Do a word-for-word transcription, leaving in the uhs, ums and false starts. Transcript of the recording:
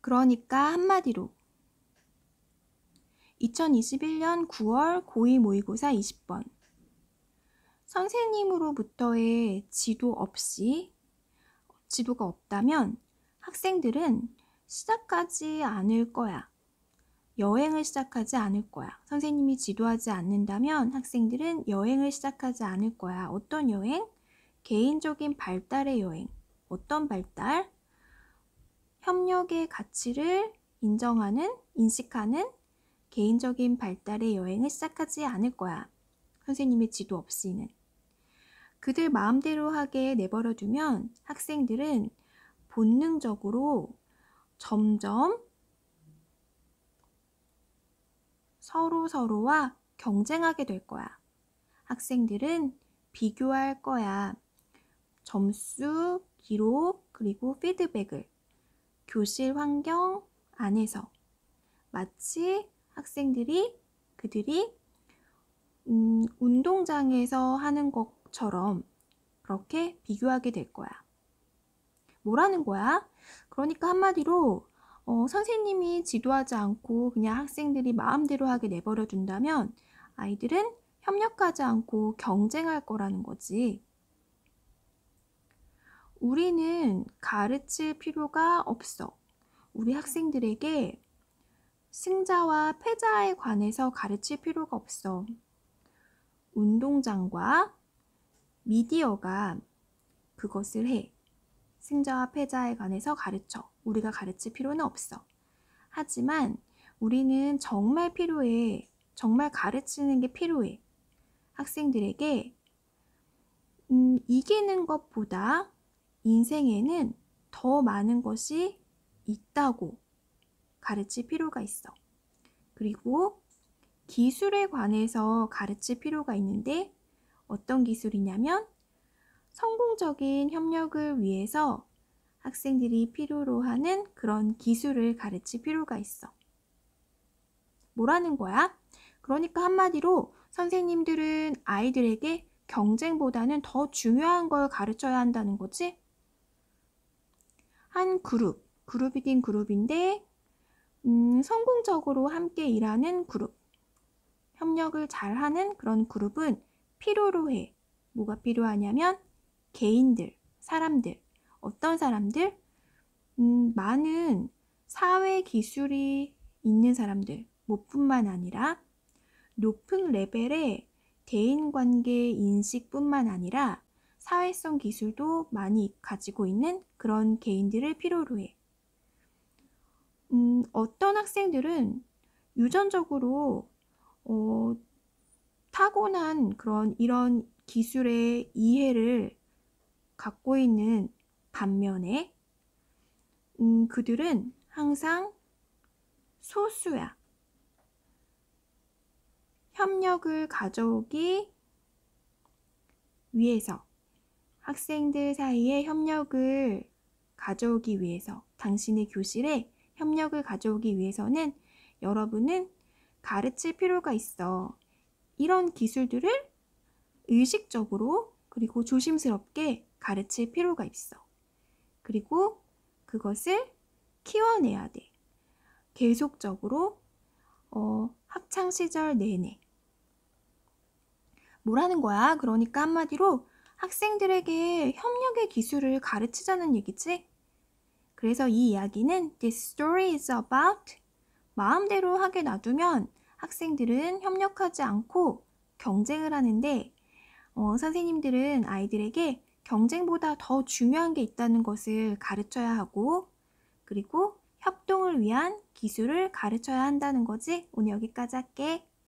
그러니까 한마디로 이천이십일 년 구월 고이 모의고사 이십 번 선생님으로부터의 지도 없이 지도가 없다면 학생들은 시작하지 않을 거야. 여행을 시작하지 않을 거야. 선생님이 지도하지 않는다면 학생들은 여행을 시작하지 않을 거야. 어떤 여행? 개인적인 발달의 여행. 어떤 발달? 협력의 가치를 인정하는, 인식하는 개인적인 발달의 여행을 시작하지 않을 거야. 선생님의 지도 없이는. 그들 마음대로 하게 내버려 두면 학생들은 본능적으로 점점 서로 서로와 경쟁하게 될 거야. 학생들은 비교할 거야. 점수, 기록, 그리고 피드백을 교실 환경 안에서 마치 학생들이 그들이 음, 운동장에서 하는 것처럼 그렇게 비교하게 될 거야. 뭐라는 거야? 그러니까 한마디로 어, 선생님이 지도하지 않고 그냥 학생들이 마음대로 하게 내버려 둔다면 아이들은 협력하지 않고 경쟁할 거라는 거지. 우리는 가르칠 필요가 없어. 우리 학생들에게 승자와 패자에 관해서 가르칠 필요가 없어. 운동장과 미디어가 그것을 해. 승자와 패자에 관해서 가르쳐. 우리가 가르칠 필요는 없어. 하지만 우리는 정말 필요해. 정말 가르치는 게 필요해. 학생들에게 음, 이기는 것보다 인생에는 더 많은 것이 있다고 가르칠 필요가 있어. 그리고 기술에 관해서 가르칠 필요가 있는데 어떤 기술이냐면 성공적인 협력을 위해서 학생들이 필요로 하는 그런 기술을 가르칠 필요가 있어. 뭐라는 거야? 그러니까 한마디로 선생님들은 아이들에게 경쟁보다는 더 중요한 걸 가르쳐야 한다는 거지? 한 그룹, 그룹이긴 그룹인데 음, 성공적으로 함께 일하는 그룹, 협력을 잘하는 그런 그룹은 필요로 해. 뭐가 필요하냐면 개인들, 사람들, 어떤 사람들? 음, 많은 사회 기술이 있는 사람들, 뭐뿐만 아니라 높은 레벨의 대인관계 인식뿐만 아니라 사회성 기술도 많이 가지고 있는 그런 개인들을 필요로 해. 음, 어떤 학생들은 유전적으로 어, 타고난 그런 이런 기술의 이해를 갖고 있는 반면에 음, 그들은 항상 소수야. 협력을 가져오기 위해서 학생들 사이에 협력을 가져오기 위해서 당신의 교실에 협력을 가져오기 위해서는 여러분은 가르칠 필요가 있어. 이런 기술들을 의식적으로 그리고 조심스럽게 가르칠 필요가 있어. 그리고 그것을 키워내야 돼. 계속적으로 어, 학창시절 내내. 뭐라는 거야? 그러니까 한마디로 학생들에게 협력의 기술을 가르치자는 얘기지? 그래서 이 이야기는 This story is about 마음대로 하게 놔두면 학생들은 협력하지 않고 경쟁을 하는데 어, 선생님들은 아이들에게 경쟁보다 더 중요한 게 있다는 것을 가르쳐야 하고 그리고 협동을 위한 기술을 가르쳐야 한다는 거지. 오늘 여기까지 할게.